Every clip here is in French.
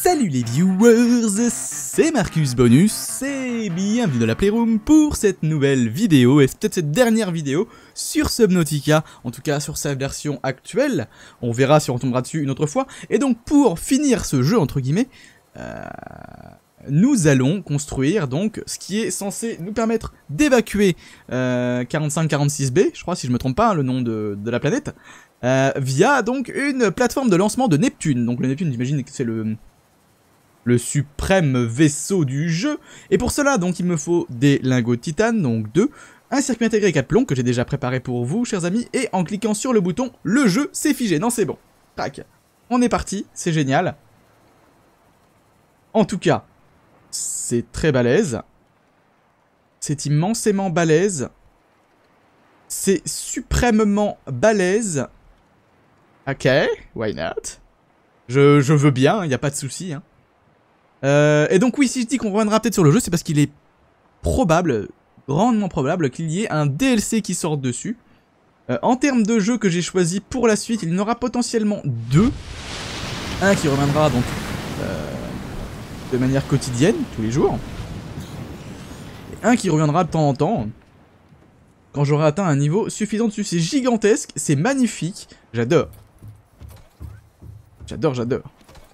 Salut les viewers, c'est Marcus Bonus et bienvenue dans la Playroom pour cette nouvelle vidéo et peut-être cette dernière vidéo sur Subnautica, en tout cas sur sa version actuelle. On verra si on tombera dessus une autre fois. Et donc pour finir ce jeu entre guillemets, nous allons construire donc ce qui est censé nous permettre d'évacuer 4546B, je crois si je me trompe pas, hein, le nom de la planète, via donc une plateforme de lancement de Neptune. Donc le Neptune, j'imagine que c'est le suprême vaisseau du jeu. Et pour cela, donc, il me faut des lingots de titane, donc 2, un circuit intégré 4 plombs que j'ai déjà préparé pour vous, chers amis, et en cliquant sur le bouton, le jeu s'est figé. Non, c'est bon. Tac. On est parti, c'est génial. En tout cas, c'est très balèze. C'est immensément balèze. C'est suprêmement balèze. Ok, why not? Je veux bien, il n'y a pas de souci, hein. Et donc oui, si je dis qu'on reviendra peut-être sur le jeu, c'est parce qu'il est probable, grandement probable, qu'il y ait un DLC qui sorte dessus. En termes de jeu que j'ai choisi pour la suite, il y en aura potentiellement deux. Un qui reviendra donc de manière quotidienne, tous les jours. Et un qui reviendra de temps en temps, quand j'aurai atteint un niveau suffisant dessus. C'est gigantesque, c'est magnifique, j'adore. J'adore, j'adore.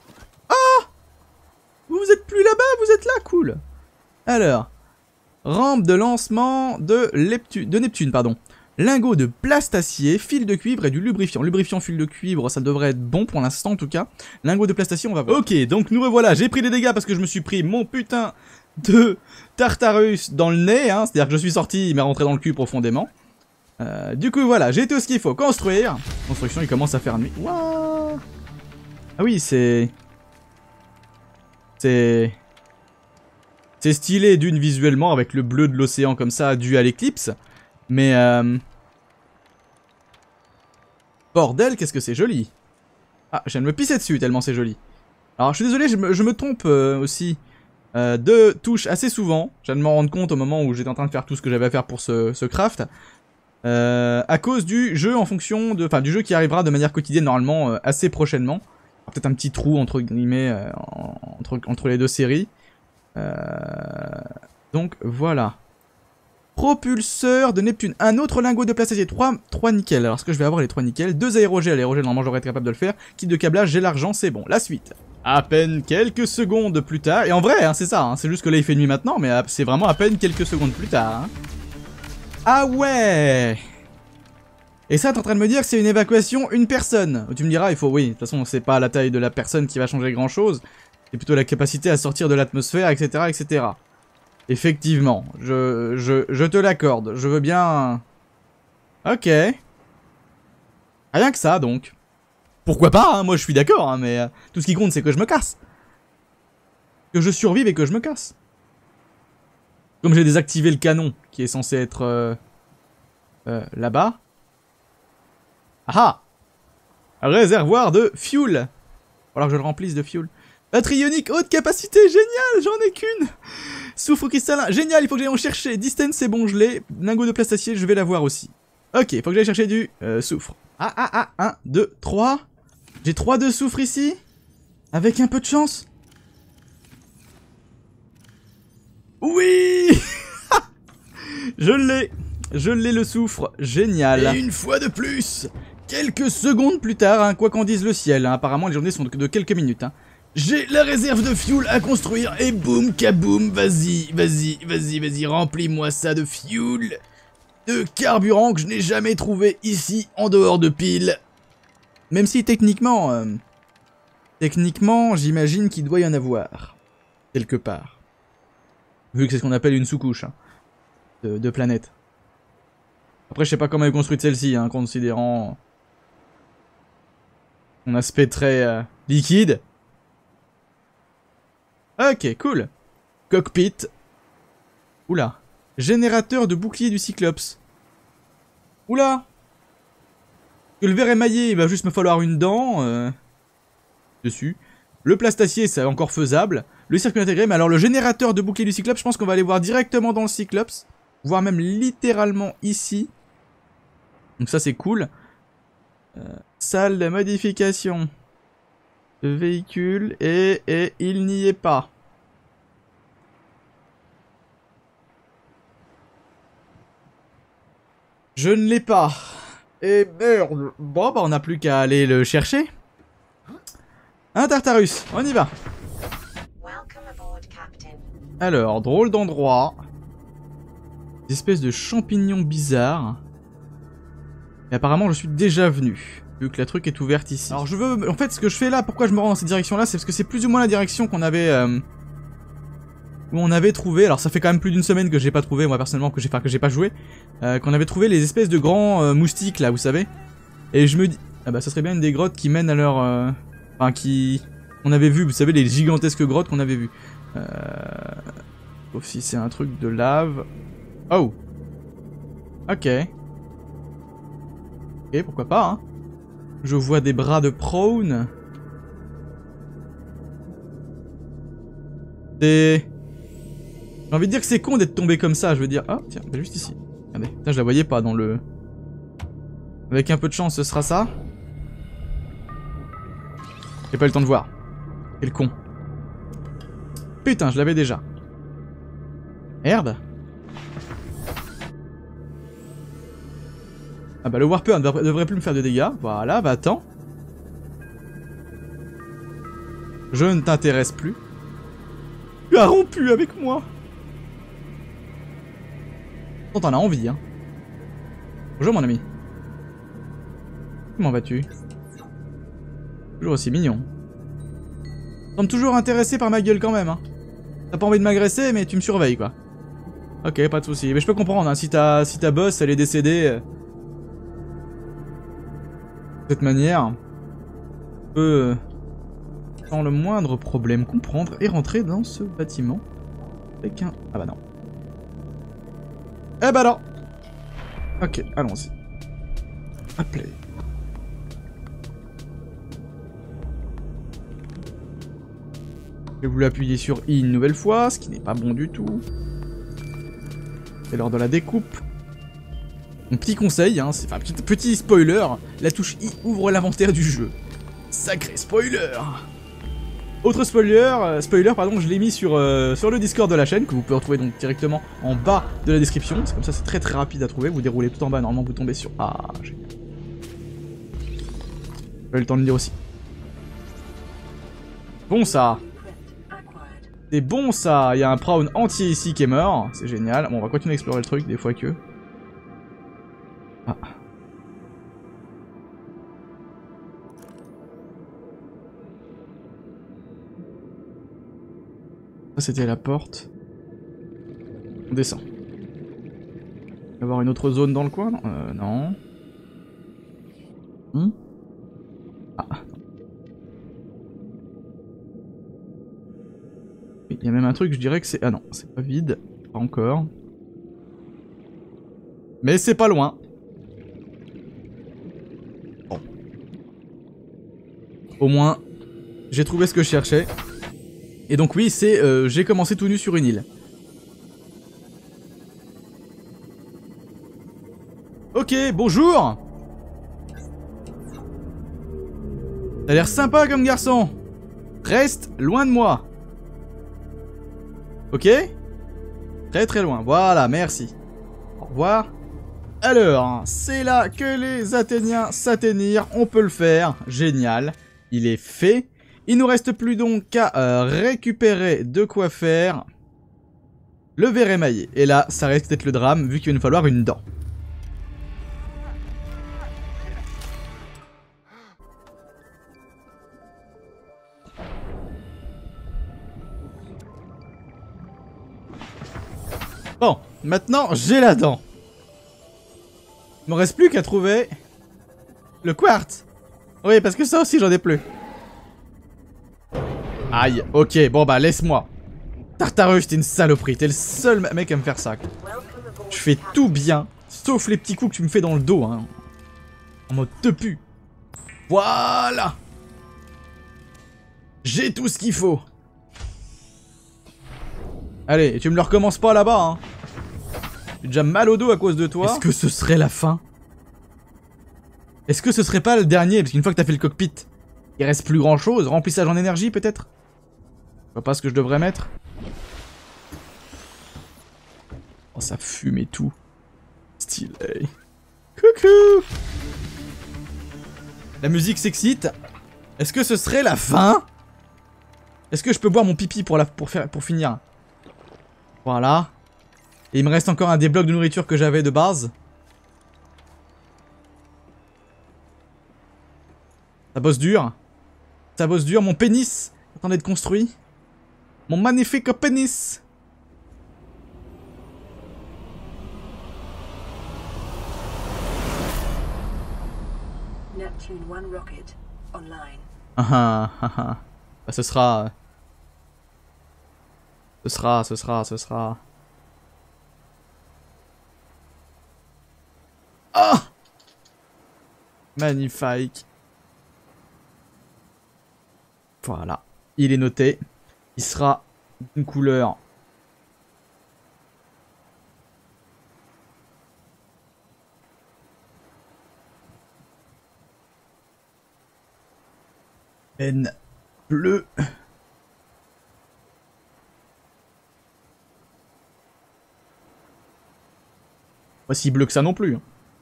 Vous êtes plus là-bas, vous êtes là, cool. Alors, rampe de lancement de Neptune, pardon. Lingot de plastacier, fil de cuivre et du lubrifiant. Lubrifiant, fil de cuivre, ça devrait être bon pour l'instant en tout cas. Lingot de plastacier, on va voir. Ok, donc nous revoilà. J'ai pris des dégâts parce que je me suis pris mon putain de Tartarus dans le nez, hein. C'est-à-dire que je suis sorti, il m'est rentré dans le cul profondément. Du coup, voilà, j'ai tout ce qu'il faut construire. Construction, il commence à faire nuit. Wouah. Ah oui, c'est stylé d'une visuellement avec le bleu de l'océan comme ça dû à l'éclipse. Mais bordel, qu'est-ce que c'est joli. Ah, je viens de me pisser dessus tellement c'est joli. Alors je suis désolé, je me trompe aussi de touches assez souvent. Je viens de m'en rendre compte au moment où j'étais en train de faire tout ce que j'avais à faire pour ce craft. À cause du jeu en fonction de... Enfin du jeu qui arrivera de manière quotidienne normalement assez prochainement. Peut-être un petit trou entre guillemets entre les deux séries. Donc voilà. Propulseur de Neptune. Un autre lingot de plastacier. 3 nickels. Alors est-ce que je vais avoir les 3 nickels? 2 aérogels. Aérogels normalement j'aurais été capable de le faire. Kit de câblage, j'ai l'argent, c'est bon. La suite. À peine quelques secondes plus tard. Et en vrai hein, c'est ça. Hein, c'est juste que là il fait nuit maintenant. Mais c'est vraiment à peine quelques secondes plus tard. Hein. Ah ouais. Et ça, t'es en train de me dire que c'est une évacuation, une personne. Tu me diras, il faut, oui, de toute façon, c'est pas la taille de la personne qui va changer grand chose. C'est plutôt la capacité à sortir de l'atmosphère, etc., etc. Effectivement, je te l'accorde. Je veux bien... Ok. Rien que ça, donc. Pourquoi pas, hein, moi je suis d'accord, hein, mais tout ce qui compte, c'est que je me casse. Que je survive et que je me casse. Comme j'ai désactivé le canon, qui est censé être... là-bas. Ah ah! Réservoir de fuel. Va falloir que je le remplisse de fuel. Batterie ionique haute capacité, génial, j'en ai qu'une. Soufre cristallin, génial, il faut que j'aille en chercher. Distance, c'est bon, je l'ai. Lingot de plastacier, je vais l'avoir aussi. Ok, il faut que j'aille chercher du soufre. 1, 2, 3. J'ai 3 de soufre ici. Avec un peu de chance. Oui. Je l'ai le soufre, génial. Et une fois de plus. Quelques secondes plus tard, hein, quoi qu'en dise le ciel, hein, apparemment les journées sont de quelques minutes. Hein. J'ai la réserve de fuel à construire et boum kaboum, vas-y, remplis-moi ça de fuel, de carburant que je n'ai jamais trouvé ici en dehors de piles. Même si techniquement, j'imagine qu'il doit y en avoir, quelque part. Vu que c'est ce qu'on appelle une sous-couche hein, de planète. Après je sais pas comment est construite celle-ci, hein, considérant... Mon aspect très liquide. Ok, cool. Cockpit. Oula. Générateur de bouclier du Cyclops. Oula. Que le verre émaillé, il va juste me falloir une dent. Dessus. Le plastacier, c'est encore faisable. Le circuit intégré, mais alors le générateur de bouclier du Cyclops, je pense qu'on va aller voir directement dans le Cyclops. Voire même littéralement ici. Donc ça, c'est cool. Salle de modification. Le véhicule et il n'y est pas. Je ne l'ai pas. Et merde. Bon, bah on n'a plus qu'à aller le chercher. Un Tartarus, on y va. Alors, drôle d'endroit. Des espèces de champignons bizarres. Et apparemment, je suis déjà venu. Vu que la truc est ouverte ici. Alors, je veux... En fait, ce que je fais là, pourquoi je me rends dans cette direction-là, c'est parce que c'est plus ou moins la direction qu'on avait... où on avait trouvé... Alors, ça fait quand même plus d'une semaine que j'ai pas trouvé, moi, personnellement, que j'ai pas joué. Qu'on avait trouvé les espèces de grands moustiques, là, vous savez. Et je me dis... Ah bah, ça serait bien une des grottes qui mènent à leur... Enfin, qui... On avait vu, vous savez, les gigantesques grottes qu'on avait vues. Sauf si c'est un truc de lave. Oh. Ok. Ok, pourquoi pas, hein. Je vois des bras de prone. J'ai envie de dire que c'est con d'être tombé comme ça, je veux dire... Ah, tiens, bah juste ici. Regardez, putain, je la voyais pas dans le... Avec un peu de chance, ce sera ça. J'ai pas eu le temps de voir. Quel con. Putain, je l'avais déjà. Merde. Ah bah le Warper ne devrait plus me faire de dégâts. Voilà, bah attends. Je ne t'intéresse plus. Tu as rompu avec moi. T'en as envie, hein. Bonjour mon ami. Comment vas-tu? Toujours aussi mignon. Tu sembles toujours intéressé par ma gueule quand même, hein. T'as pas envie de m'agresser, mais tu me surveilles, quoi. Ok, pas de soucis. Mais je peux comprendre, hein, si ta boss, elle est décédée... de cette manière... On peut... sans le moindre problème, comprendre et rentrer dans ce bâtiment. Avec un... Ah bah non. Eh bah non. Ok, allons-y. Appelez. J'ai voulu appuyer sur I une nouvelle fois, ce qui n'est pas bon du tout. C'est l'heure de la découpe. Mon petit conseil, hein, enfin petit spoiler, la touche I ouvre l'inventaire du jeu. Sacré spoiler. Autre spoiler, pardon, je l'ai mis sur le Discord de la chaîne, que vous pouvez retrouver donc directement en bas de la description. C'est comme ça, c'est très rapide à trouver. Vous déroulez tout en bas, normalement vous tombez sur... Ah, génial. J'ai eu le temps de lire aussi. Bon ça. C'est bon ça, il y a un prawn entier ici qui est mort, c'est génial. Bon, on va continuer à explorer le truc, des fois que... Ah. Ça c'était la porte. On descend. Il va y avoir une autre zone dans le coin? Non. Ah. Il y a même un truc, je dirais que c'est... Ah non, c'est pas vide. Pas encore. Mais c'est pas loin. Bon. Au moins, j'ai trouvé ce que je cherchais. Et donc oui, c'est... j'ai commencé tout nu sur une île. Ok, bonjour. T'as l'air sympa comme garçon. Reste loin de moi. Ok? Très très loin. Voilà, merci. Au revoir. Alors, c'est là que les Athéniens s'atteignirent. On peut le faire. Génial. Il est fait. Il nous reste plus donc qu'à récupérer de quoi faire le verre émaillé. Et là, ça risque d'être le drame, vu qu'il va nous falloir une dent. Bon, maintenant j'ai la dent. Il me reste plus qu'à trouver le quartz. Oui, parce que ça aussi j'en ai plus. Aïe, ok, bon bah laisse-moi. Tartarus, t'es une saloperie, t'es le seul mec à me faire ça. Je fais tout bien, sauf les petits coups que tu me fais dans le dos, hein. En mode te pue. Voilà. J'ai tout ce qu'il faut. Allez, et tu me le recommences pas là-bas, hein. J'ai déjà mal au dos à cause de toi. Est-ce que ce serait la fin? Est-ce que ce serait pas le dernier? Parce qu'une fois que t'as fait le cockpit, Il reste plus grand chose. Remplissage en énergie peut-être? Je vois pas ce que je devrais mettre. Oh, ça fume et tout. Stylé. Coucou! La musique s'excite. Est-ce que ce serait la fin? Est-ce que je peux boire mon pipi pour finir? Voilà. Et il me reste encore un des blocs de nourriture que j'avais de base. Ça bosse dur. Ça bosse dur. Mon pénis attend d'être construit. Mon magnifique pénis. Neptune 1 rocket online. Bah, ce sera... Ah! Magnifique. Voilà. Il est noté. Il sera d'une couleur... bleu. Pas si bleu que ça non plus.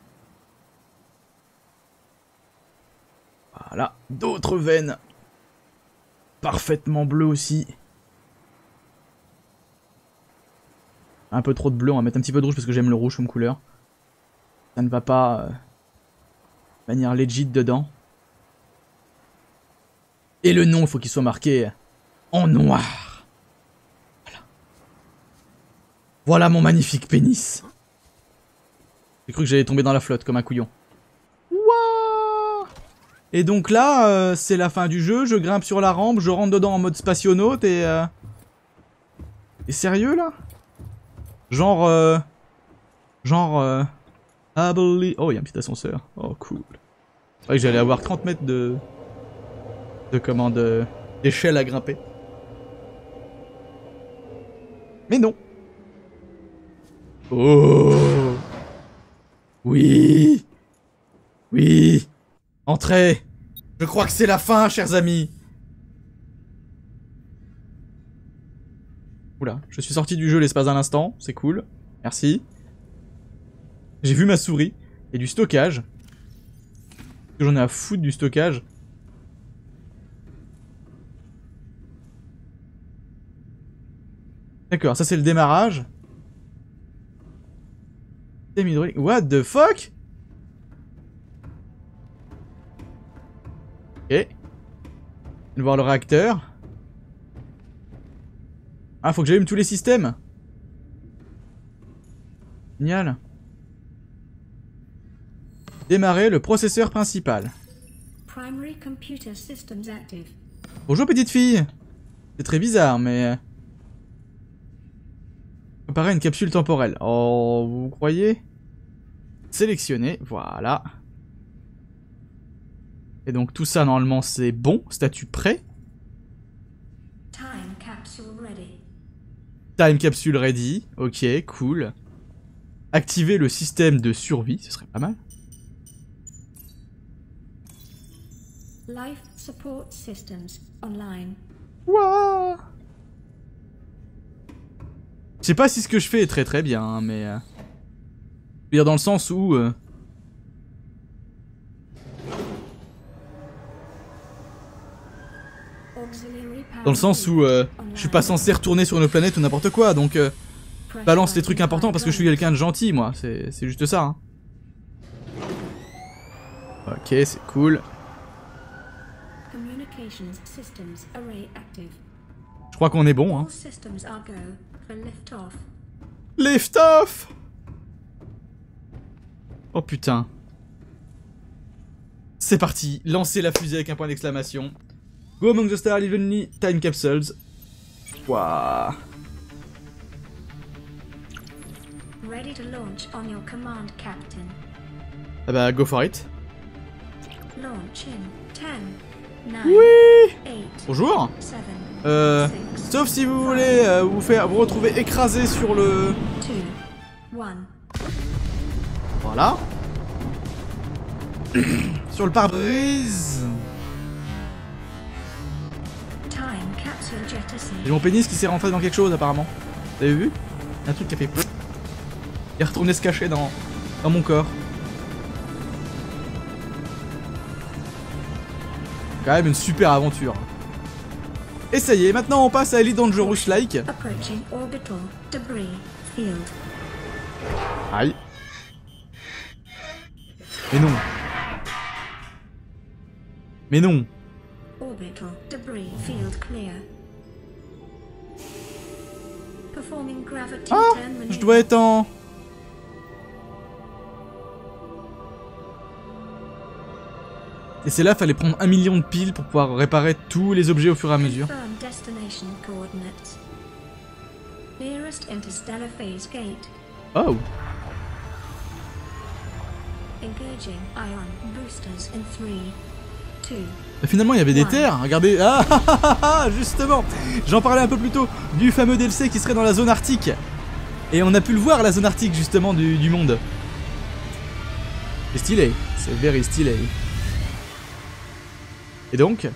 Voilà. D'autres veines. Parfaitement bleu aussi. Un peu trop de bleu, on va mettre un petit peu de rouge parce que j'aime le rouge comme couleur. Ça ne va pas de manière legit dedans. Et le nom, il faut qu'il soit marqué en noir. Voilà. Voilà mon magnifique pénis. J'ai cru que j'allais tomber dans la flotte comme un couillon. Wouah! Et donc là, c'est la fin du jeu. Je grimpe sur la rampe, je rentre dedans en mode spationaute et... Et sérieux là? Genre... Oh, il y a un petit ascenseur. Oh, cool. C'est vrai que j'allais avoir 30 mètres de d'échelle à grimper. Mais non. Oh. Oui. Oui. Entrez. Je crois que c'est la fin, chers amis. Oula, je suis sorti du jeu l'espace d'un instant. C'est cool. Merci. J'ai vu ma souris. Et du stockage. J'en ai à foutre du stockage. D'accord, ça c'est le démarrage. Système hydraulique. What the fuck? Ok. Je vais voir le réacteur. Ah, faut que j'allume tous les systèmes. Génial. Démarrer le processeur principal. Bonjour petite fille. C'est très bizarre, mais... Préparer une capsule temporelle. Oh, vous croyez? Sélectionner, voilà. Et donc tout ça, normalement, c'est bon. Statut prêt. Time capsule ready. Time capsule ready. Ok, cool. Activer le système de survie, ce serait pas mal. Life support systems online. Wouah! Je sais pas si ce que je fais est très très bien, hein, mais... Je veux dire dans le sens où... Dans le sens où je suis pas censé retourner sur une planète ou n'importe quoi, donc... balance les trucs importants parce que je suis quelqu'un de gentil, moi. C'est juste ça, hein. Ok, c'est cool. Je crois qu'on est bon, hein. Lift off! Oh putain. C'est parti, lancez la fusée avec un point d'exclamation. Go among the stars, evenly time capsules. Waouh. Ready to launch on your command, Captain. Ah bah, go for it. Launch in 10, 9, oui! 8, bonjour. 7, Sauf si vous voulez vous retrouver écrasé sur le... 2, 1. Voilà. Sur le pare-brise. time capsule jettisoned. J'ai mon pénis qui s'est rentré dans quelque chose apparemment. Vous avez vu? Un truc qui a fait... Il est retourné se cacher dans mon corps. Quand même une super aventure. Et ça y est, maintenant on passe à Elite Dangerous Like. Approaching orbital debris field. Aïe. Mais non. Mais non. Orbital debris field clear. Performing gravity Ah, turn je maneuver. dois être en... Et c'est là, fallait prendre 1 million de piles pour pouvoir réparer tous les objets au fur et à mesure. Confirm destination coordinates. Nearest interstellar phase gate. Oh. Engaging ion boosters in 3, 2. Finalement, il y avait des terres. Regardez. Ah, justement. J'en parlais un peu plus tôt du fameux DLC qui serait dans la zone arctique. Et on a pu le voir, la zone arctique, justement, du monde. C'est stylé. C'est very stylé. Et donc,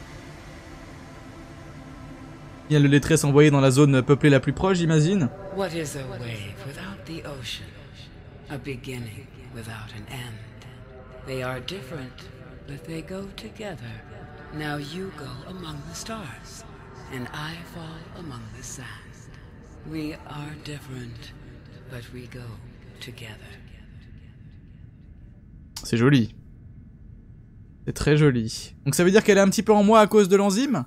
il y a le lettresse envoyé dans la zone peuplée la plus proche, j'imagine. What is a wave without the ocean? A beginning without an end. They are different, but they go together. Now you go among the stars, and I fall among the sand. We are different, but we go together. C'est joli. C'est très joli. Donc ça veut dire qu'elle est un petit peu en moi à cause de l'enzyme?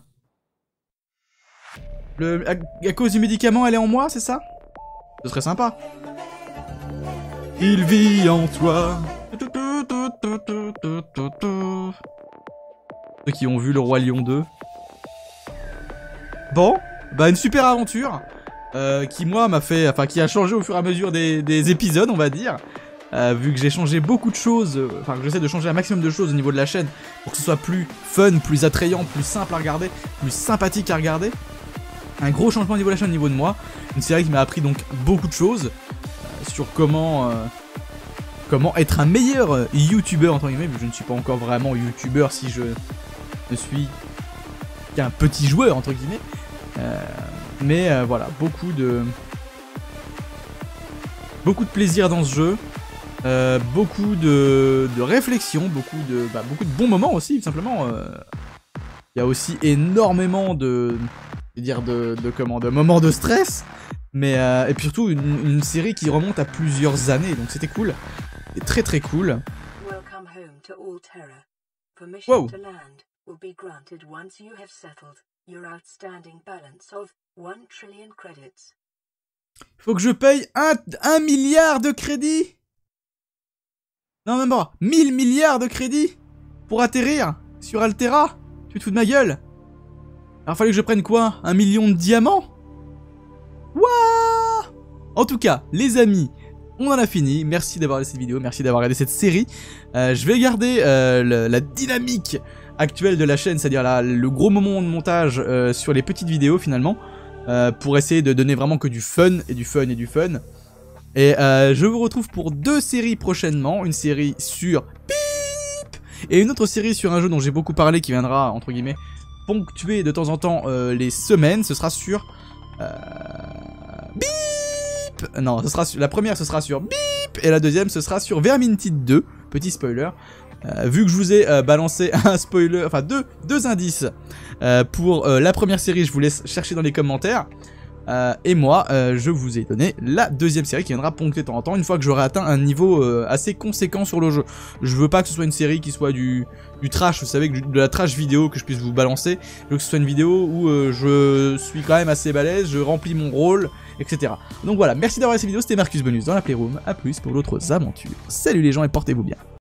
À cause du médicament, elle est en moi, c'est ça? Ce serait sympa. Il vit en toi. Ceux qui ont vu Le Roi Lion 2. Bon, bah une super aventure. Qui moi m'a fait... Enfin qui a changé au fur et à mesure des épisodes, on va dire. Vu que j'ai changé beaucoup de choses, enfin que j'essaie de changer un maximum de choses au niveau de la chaîne pour que ce soit plus fun, plus attrayant, plus simple à regarder, plus sympathique à regarder. Un gros changement au niveau de la chaîne, au niveau de moi. Une série qui m'a appris donc beaucoup de choses sur comment être un meilleur youtubeur entre guillemets. Je ne suis pas encore vraiment youtubeur si je ne suis qu'un petit joueur entre guillemets. Mais voilà, beaucoup de plaisir dans ce jeu. Beaucoup de réflexion, beaucoup de bons moments aussi, tout simplement. Il y a aussi énormément de moments de stress, mais et puis surtout une série qui remonte à plusieurs années, donc c'était cool, et très très cool. Welcome home to Alterra. Permission Wow. to land will be granted once you have settled your outstanding balance of 1 trillion credits. Faut que je paye 1 milliard de crédits. Non, même pas. 1000 milliards de crédits pour atterrir sur Alterra. Tu te fous de ma gueule? Alors fallait que je prenne quoi? 1 million de diamants? Wouah! En tout cas, les amis, on en a fini. Merci d'avoir regardé cette vidéo, merci d'avoir regardé cette série. Je vais garder la dynamique actuelle de la chaîne, c'est-à-dire le gros moment de montage sur les petites vidéos finalement, pour essayer de donner vraiment que du fun, et du fun, et du fun. Et je vous retrouve pour 2 séries prochainement, une série sur Beep et une autre série sur un jeu dont j'ai beaucoup parlé qui viendra, entre guillemets, ponctuer de temps en temps les semaines. Ce sera sur Beep. Non, la première ce sera sur Beep et la deuxième ce sera sur Vermintide 2, petit spoiler. Vu que je vous ai balancé un spoiler, enfin deux indices pour la première série, je vous laisse chercher dans les commentaires. Et moi, je vous ai donné la deuxième série qui viendra ponctuer de temps en temps une fois que j'aurai atteint un niveau assez conséquent sur le jeu. Je veux pas que ce soit une série qui soit du trash, vous savez, de la trash vidéo que je puisse vous balancer. Je veux que ce soit une vidéo où je suis quand même assez balèze, je remplis mon rôle, etc. Donc voilà, merci d'avoir regardé cette vidéo, c'était Marcus Bonus dans la Playroom. A plus pour d'autres aventures. Salut les gens et portez-vous bien.